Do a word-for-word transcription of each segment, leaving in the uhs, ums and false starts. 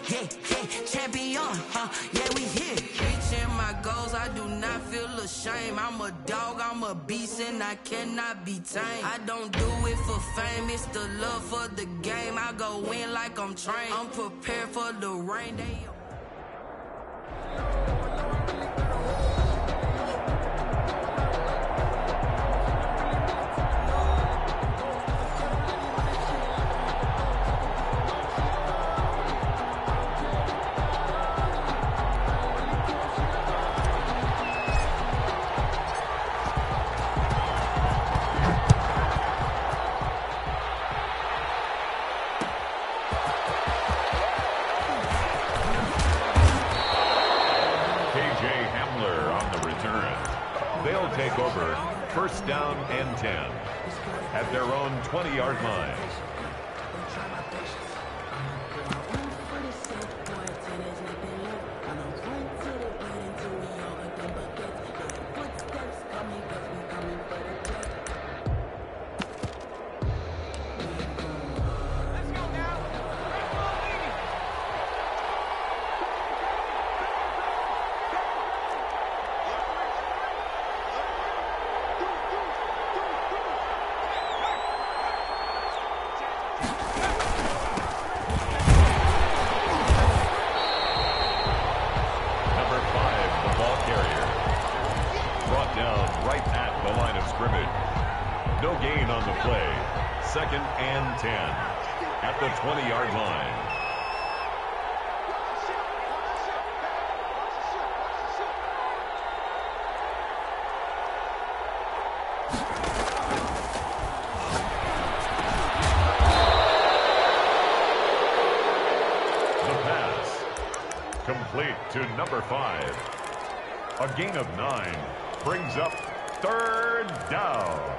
Hey, hey, champion, huh? Yeah, we here. Reaching my goals, I do not feel ashamed. I'm a dog, I'm a beast, and I cannot be tamed. I don't do it for fame, it's the love for the game. I go in like I'm trained. I'm prepared for the rain. They They'll take over first down and ten at their own twenty-yard line. No gain on the play. Second and ten at the twenty-yard line. The pass complete to number five. A gain of nine brings up third down.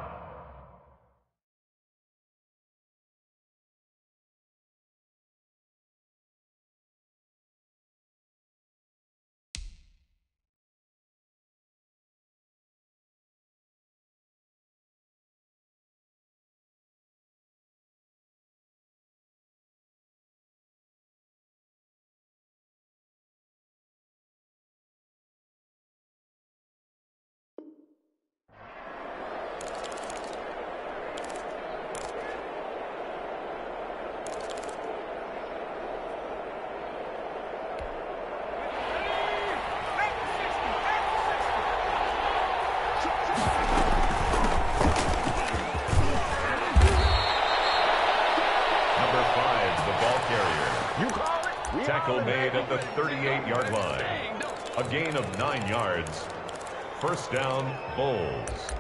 Tackle made at the thirty-eight-yard line. A gain of nine yards. First down, Bulls.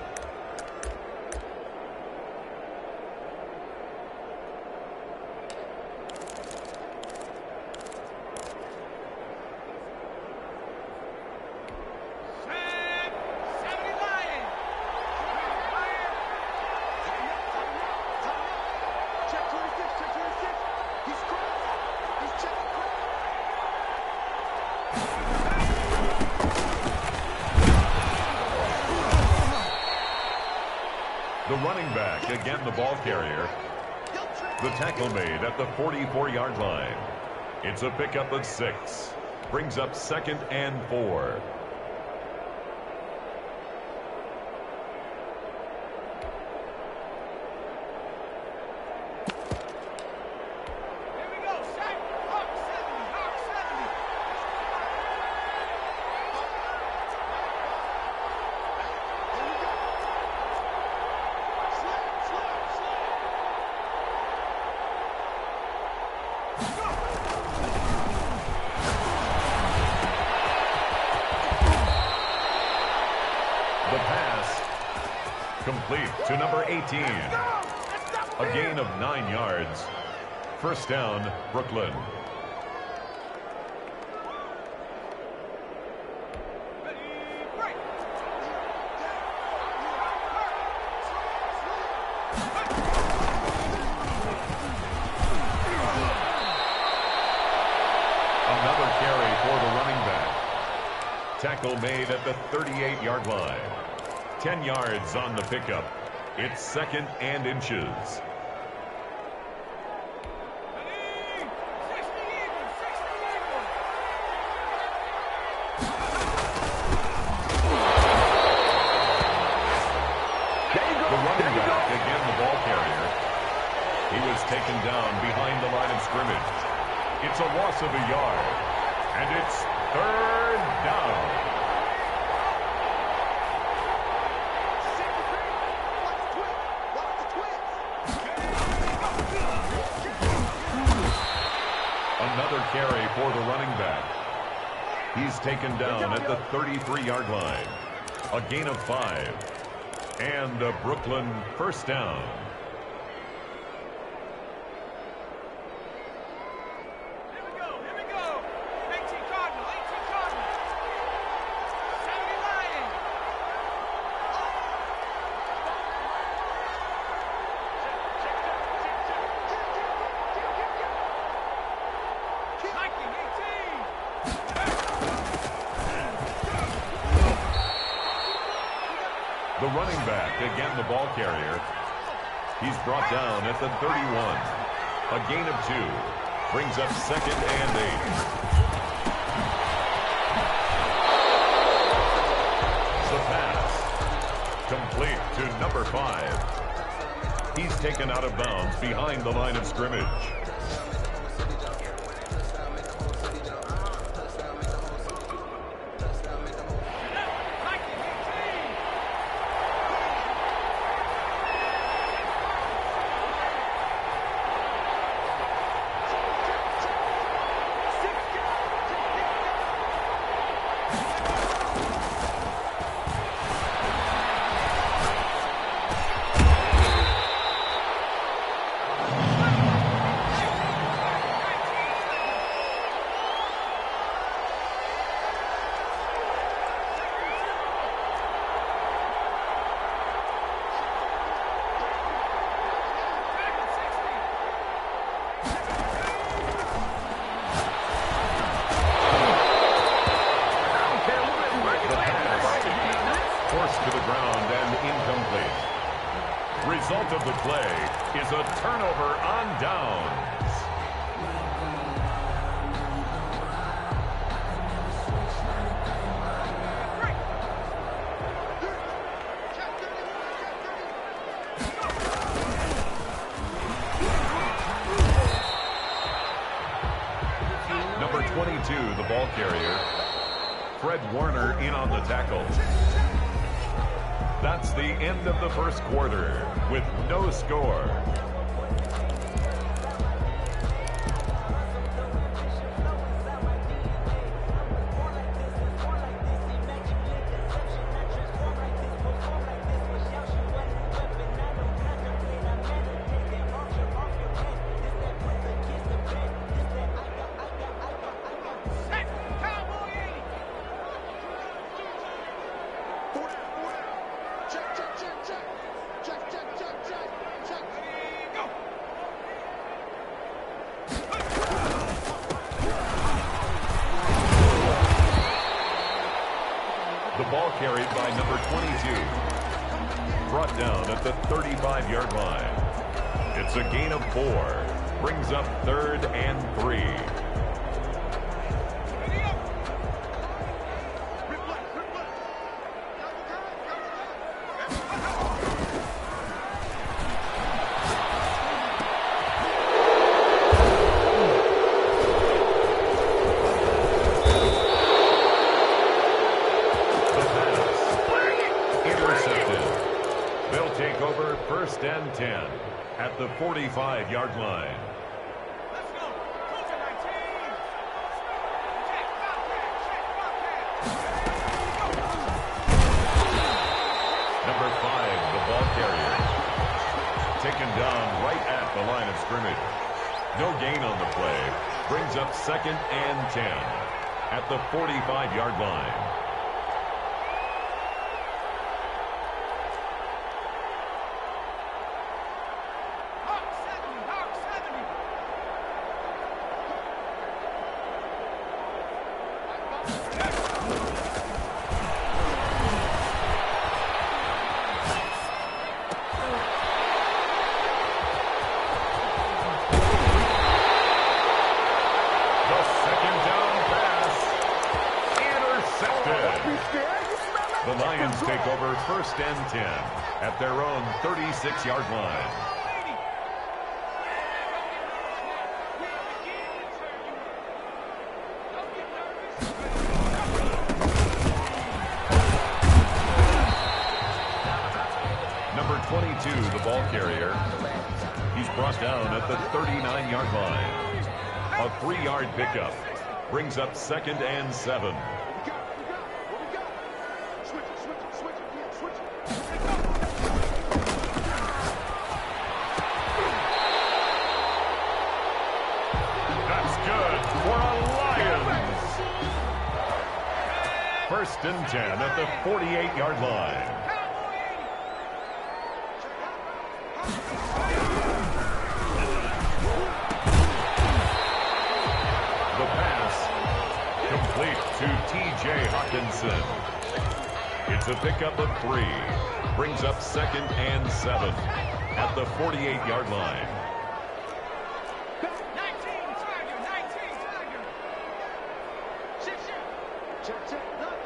The running back, again the ball carrier. The tackle made at the forty-four-yard line. It's a pickup of six. Brings up second and four. Complete to number eighteen. A gain of nine yards. First down, Brooklyn. Another carry for the running back. Tackle made at the thirty-eight-yard line. ten yards on the pickup. It's second and inches. is taken down behind the line of scrimmage. It's a loss of a yard, and it's third down. Another carry for the running back. He's taken down at the thirty-three yard line. A gain of five. And a Brooklyn first down. Here we go, here we go. eighteen Cardinal, eighteen Cardinal. seventy Lion. Viking, eighteen. The running back, again the ball carrier. He's brought down at the thirty-one. A gain of two. Brings up second and eight. The pass. Complete to number five. He's taken out of bounds behind the line of scrimmage. To the ground and incomplete. Result of the play is a turnover on downs. Number twenty-two, the ball carrier. Fred Warner in on the tackle. That's the end of the first quarter with no score. The ball carried by number twenty-two. Brought down at the thirty-five yard line. It's a gain of four. Brings up third and three. First and ten at the forty-five yard line. Let's go. Closer, nineteen. Check, Bobcat, check, Bobcat. Number five, the ball carrier. Taken down right at the line of scrimmage. No gain on the play. Brings up second and ten at the forty-five yard line. The Lions take over first and ten at their own thirty-six yard line. twenty-two, the ball carrier. He's brought down at the thirty-nine-yard line. A three-yard pickup brings up second and seven. That's good for a Lions. First and ten at the forty-eight-yard line. To T J Hawkinson. It's a pickup of three. Brings up second and seven at the forty-eight-yard line. nineteen, Tiger, nineteen, Tiger. Check, check. Check, check.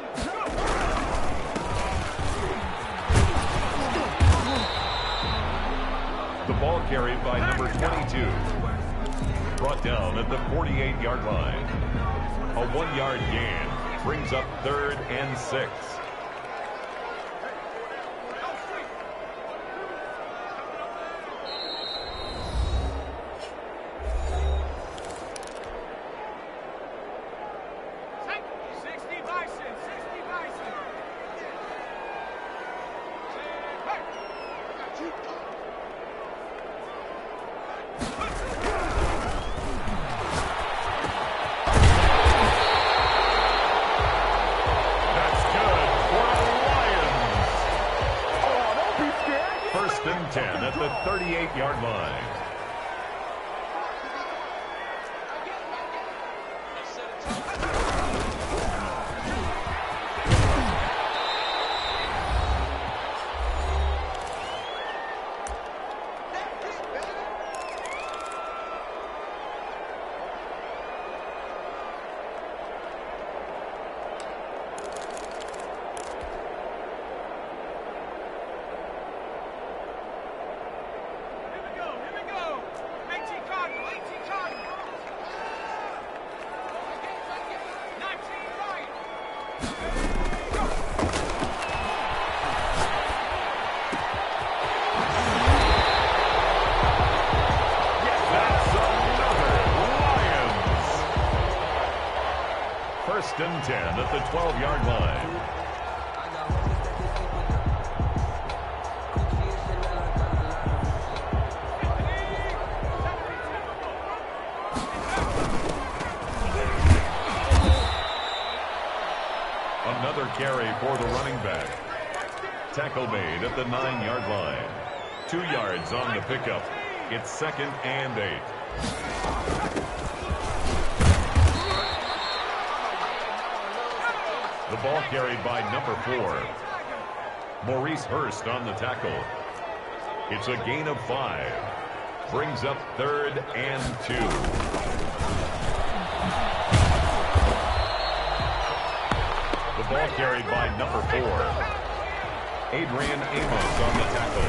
The ball carried by number twenty-two. Brought down at the forty-eight-yard line. A one-yard gain brings up third and six. sixty Bison, sixty Bison. ten at the thirty-eight-yard line. First and ten at the twelve-yard line. Another carry for the running back. Tackle made at the nine-yard line. Two yards on the pickup. It's second and eight. The ball carried by number four. Maurice Hurst on the tackle. It's a gain of five. Brings up third and two. The ball carried by number four. Adrian Amos on the tackle.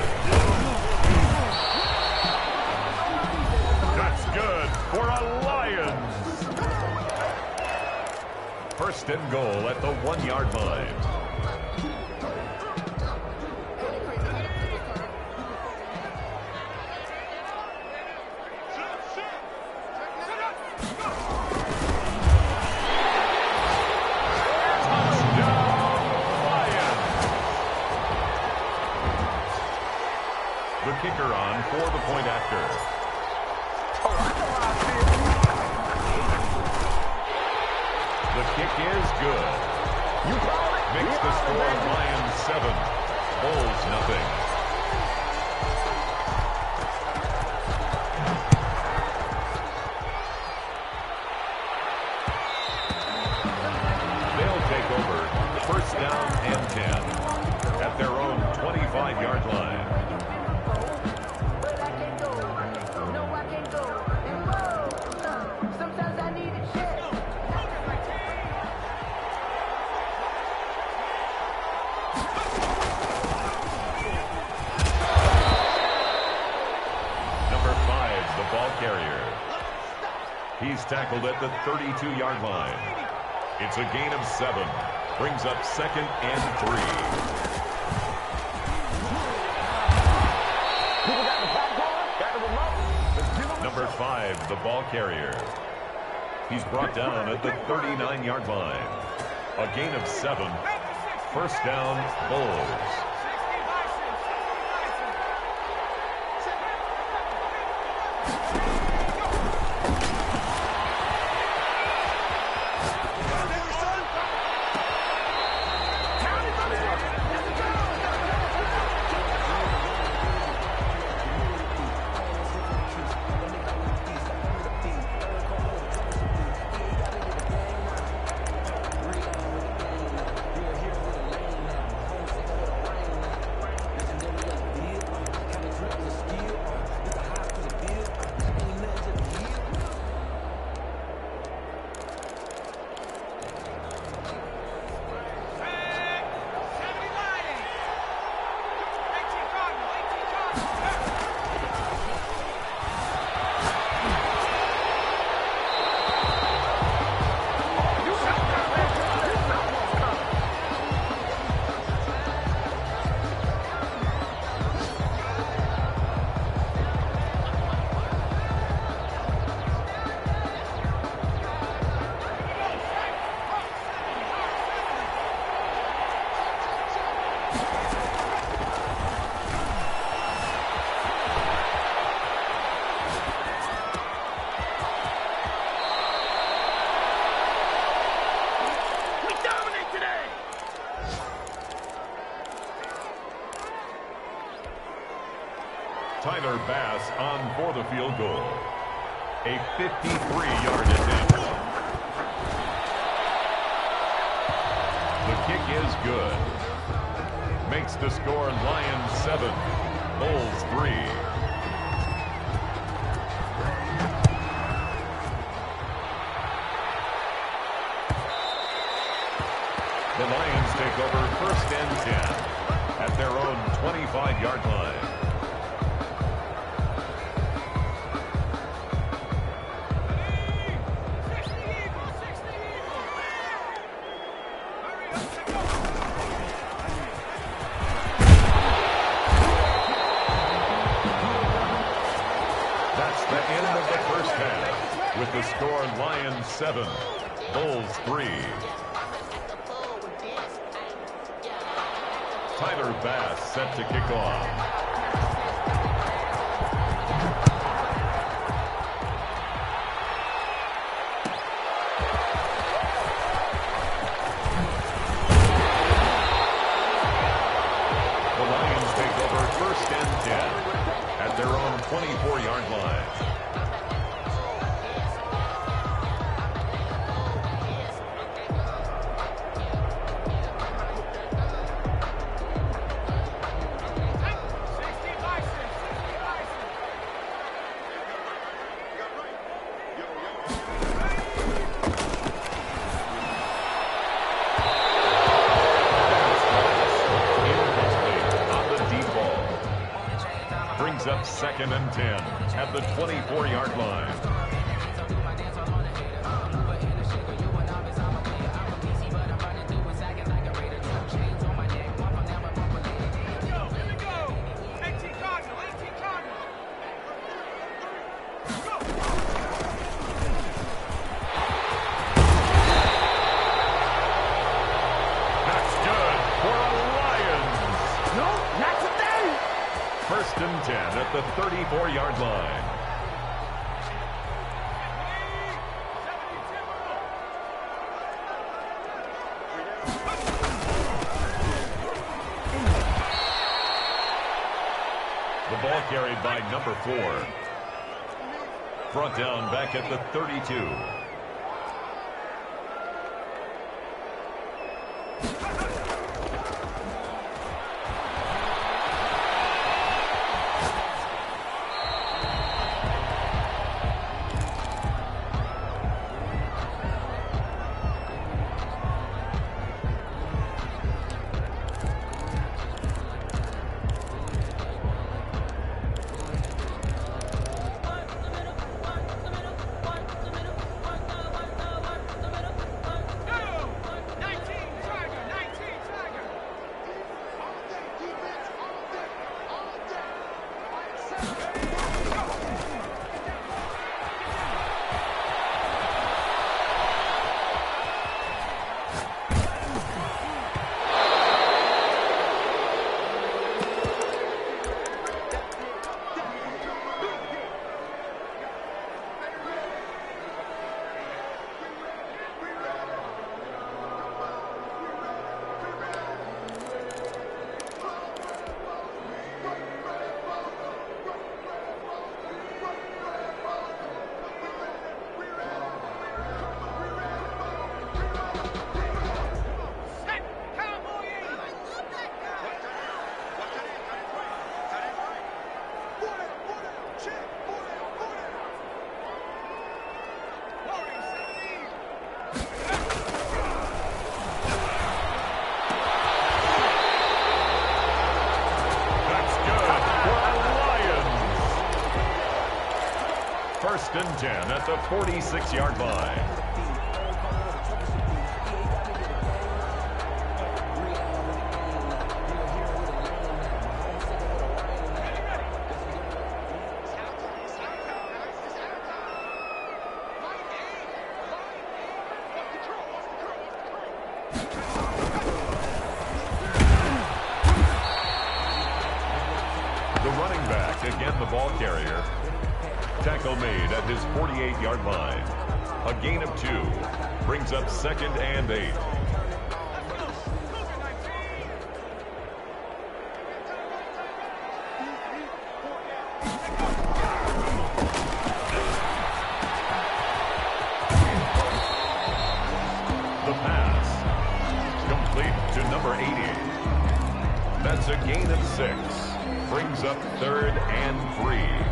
That's good for a Lions. First and goal at the one-yard line. The kicker on for the point after. The kick is good. Makes the score Lions seven, Bulls nothing. They'll take over first down and ten at their own twenty-five-yard line. He's tackled at the thirty-two-yard line. It's a gain of seven. Brings up second and three. five, the ball carrier. He's brought down at the thirty-nine yard line. A gain of seven. First down, Bulls. Tyler Bass on for the field goal. A fifty-three yard attempt. The kick is good. Makes the score Lions seven, Bulls three. The Lions take over first and ten at their own twenty-five yard line. With the score, Lions seven, Bulls three. Tyler Bass set to kick off. The Lions take over first and ten at their own twenty-four yard line. Up second and ten at the twenty-four yard line. That's good for a Lions. No, not today. First and ten at the thirty-four yard line. The ball carried by number four. Brought down back at the thirty-two. and ten at the forty-six-yard line. The running back, again the ball carrier. Tackle made at his forty-eight-yard line. A gain of two. Brings up second and eight. The pass. Complete to number eighty. That's a gain of six. Brings up third and three.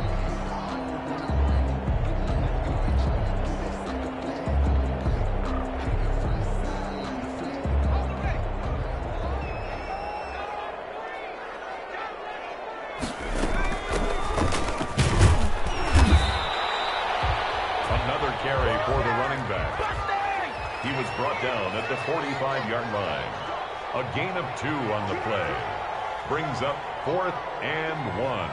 Another carry for the running back. He was brought down at the forty-five-yard line. A gain of two on the play. Brings up fourth and one.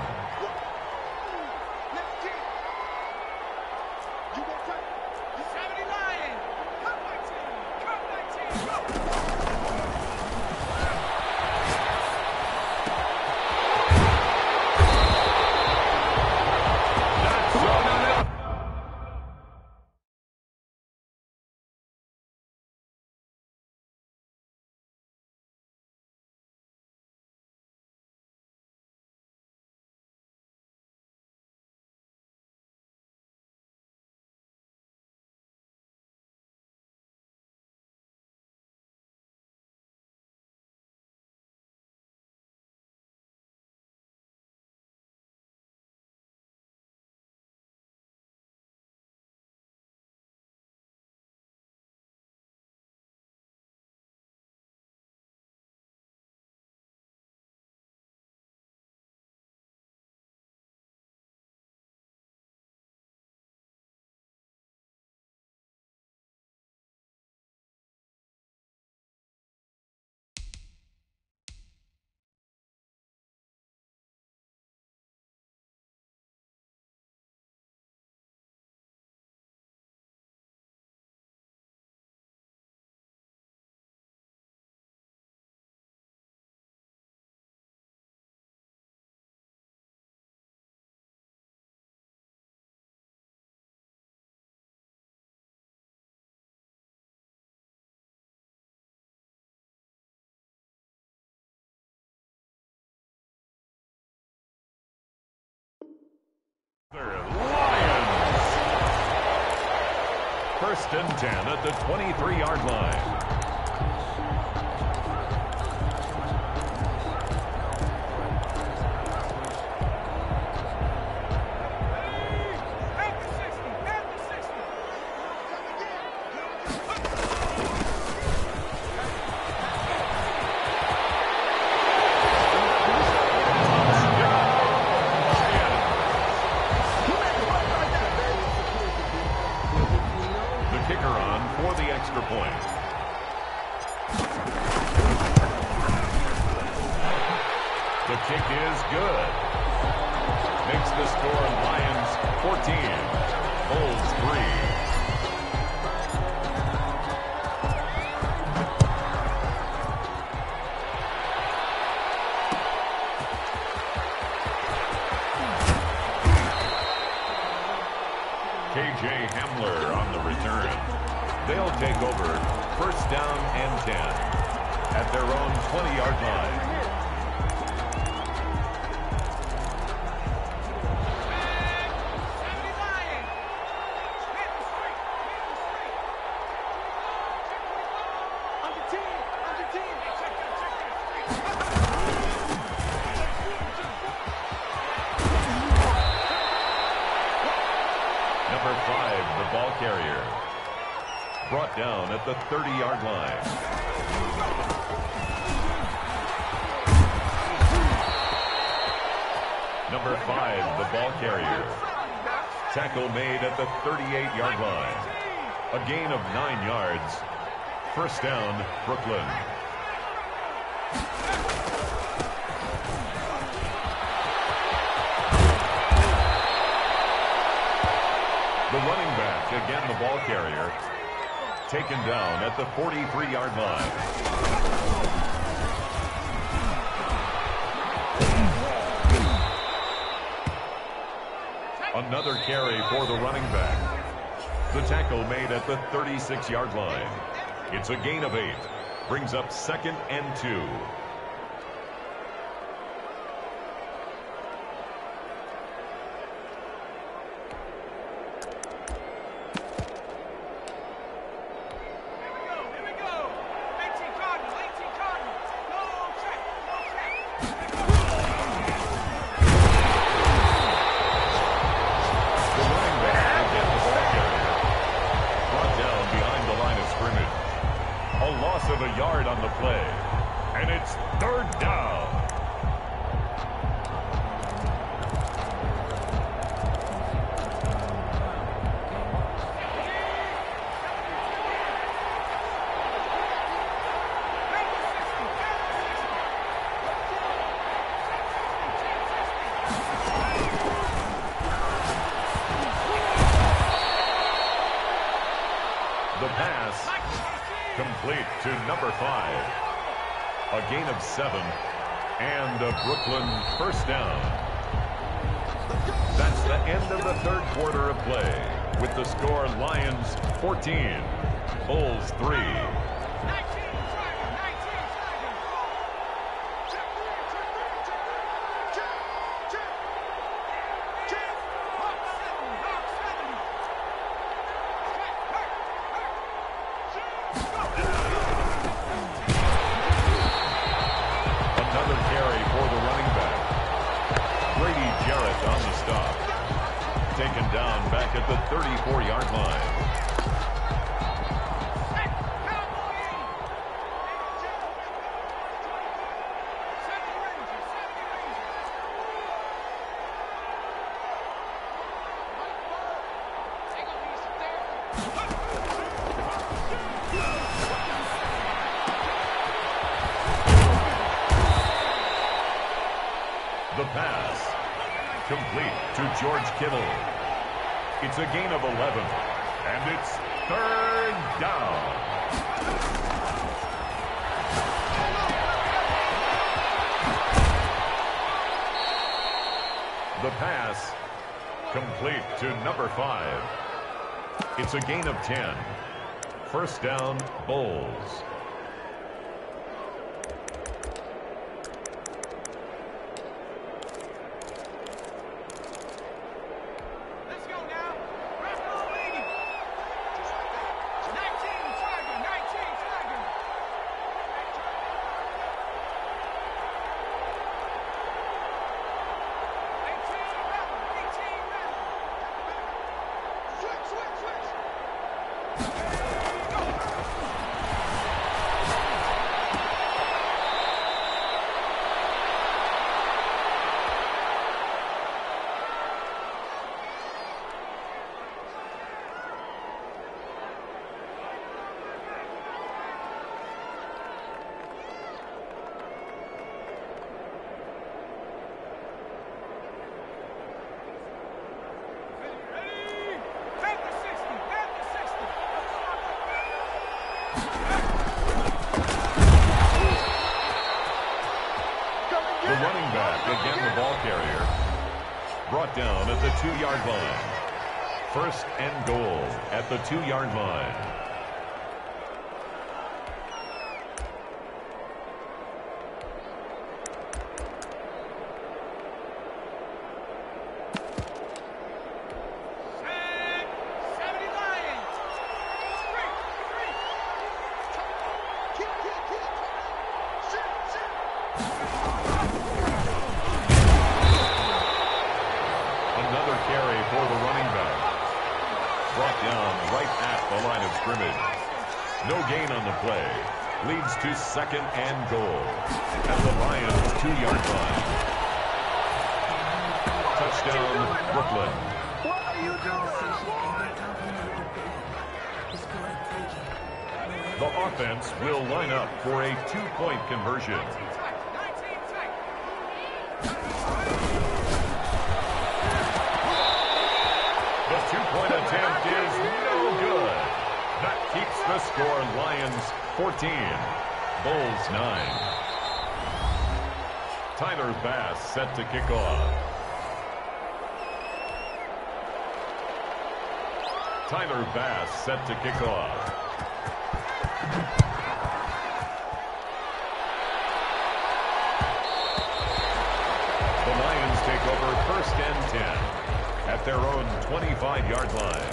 Lions. First and ten at the twenty-three-yard line. Extra point. The kick is good. Makes the score Lions fourteen. Bulls three. K J Hamler on the return. They'll take over first down and ten at their own twenty-yard line. Number five, the ball carrier. Brought down at the thirty-yard line. Number five, the ball carrier. Tackle made at the thirty-eight yard line. A gain of nine yards. First down, Brooklyn. The running back, again the ball carrier, taken down at the forty-three yard line. Another carry for the running back. The tackle made at the thirty-six yard line. It's a gain of eight. Brings up second and two. Of a yard on the play, and it's third down. The pass complete to number five. A gain of seven and a Brooklyn first down. That's the end of the third quarter of play with the score Lions fourteen, Bulls three. Taken down back at the thirty-four yard line. The pass complete to George Kittle. It's a gain of eleven, and it's third down. The pass complete to number five. It's a gain of ten. First down, Bulls. Brought down at the two yard line. First and goal at the two yard line. No gain on the play. Leads to second and goal at the Lions two yard line. Touchdown, Brooklyn. What are you doing? The offense will line up for a two-point conversion. The two-point attempt is no good. That keeps the score Lions fourteen, Bulls nine. Tyler Bass set to kick off. Tyler Bass set to kick off. The Lions take over first and ten at their own twenty-five yard line.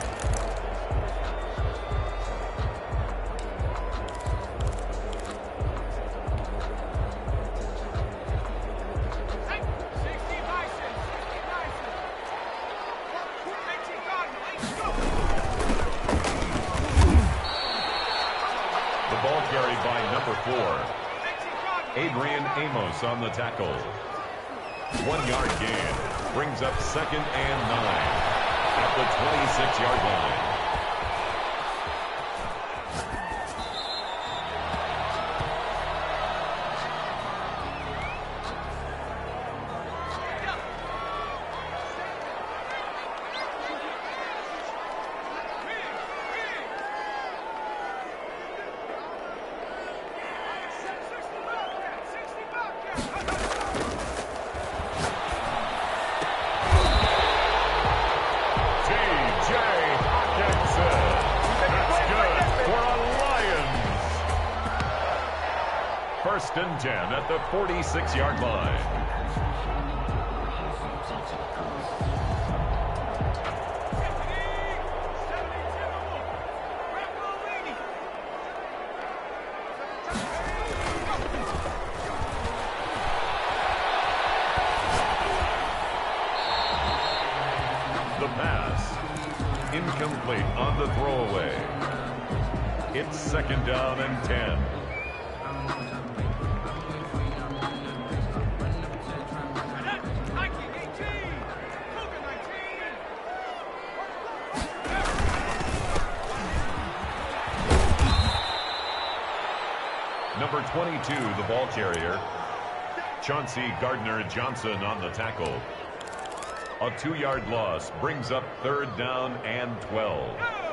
Adrian Amos on the tackle. One yard gain brings up second and nine at the twenty-six yard line. First and ten at the forty-six yard line. The pass incomplete on the throwaway. It's second down and ten. Number twenty-two, the ball carrier, Chauncey Gardner-Johnson on the tackle. A two yard loss brings up third down and twelve.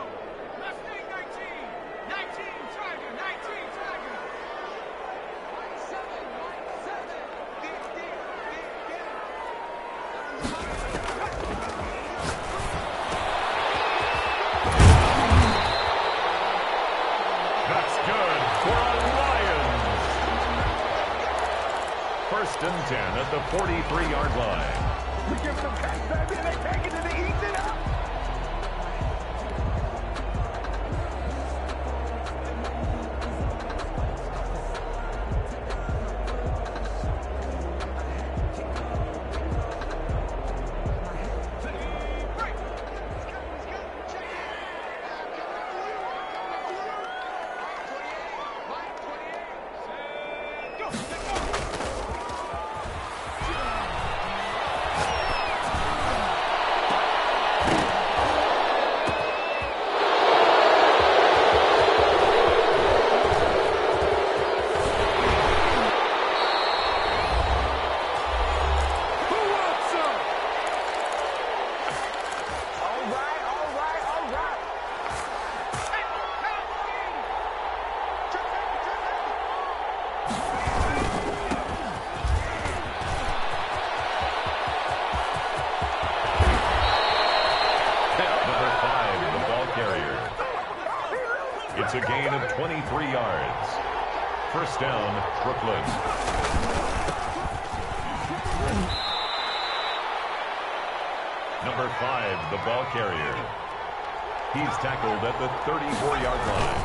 First and ten at the forty-three yard line. We give them pass, baby, and they take it and they eat it up. It's a gain of twenty-three yards. First down, Brooklyn. Number five, the ball carrier. He's tackled at the thirty-four yard line.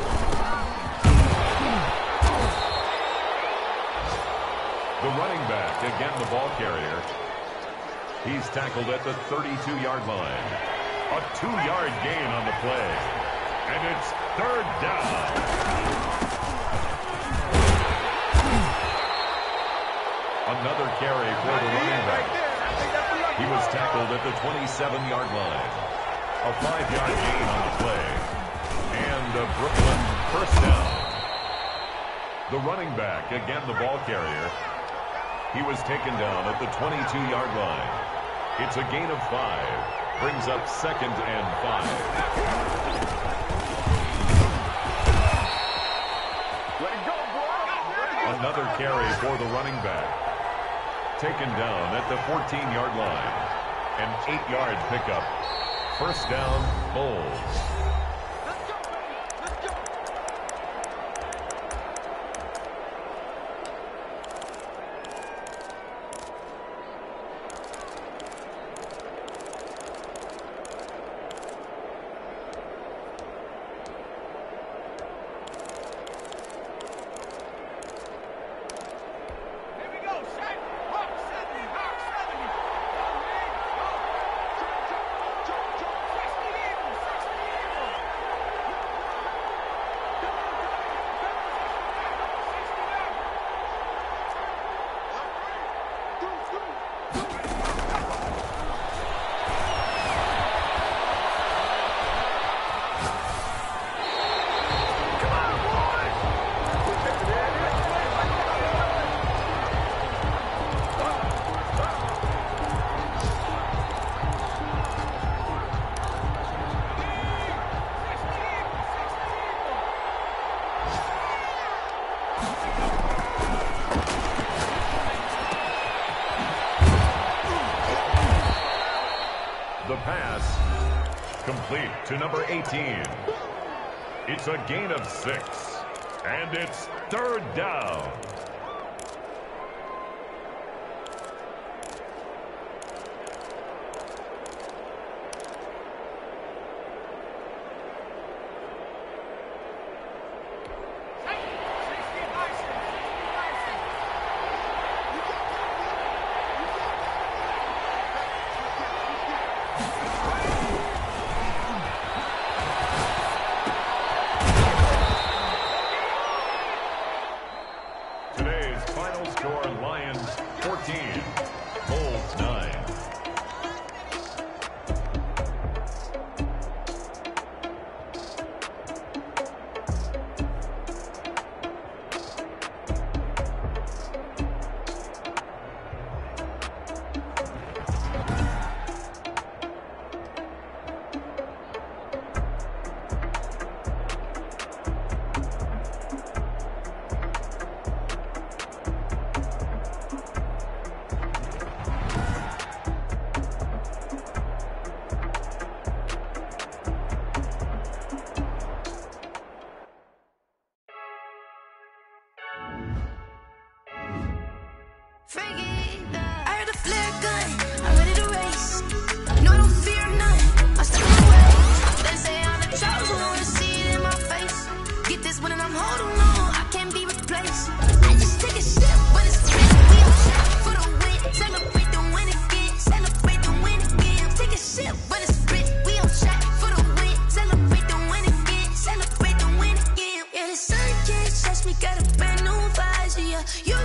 The running back, again the ball carrier. He's tackled at the thirty-two yard line. A two yard gain on the play. And it's third down. Another carry for the running back. He was tackled at the twenty-seven yard line. A five yard gain on the play. And a Brooklyn first down. The running back, again the ball carrier. He was taken down at the twenty-two-yard line. It's a gain of five. Brings up second and five. Let it go, boy. Another carry for the running back. Taken down at the fourteen-yard line. An eight-yard pickup. First down, Bulls. The pass complete to number eighteen. It's a gain of six, and it's third down. We got a brand new visor, yeah. You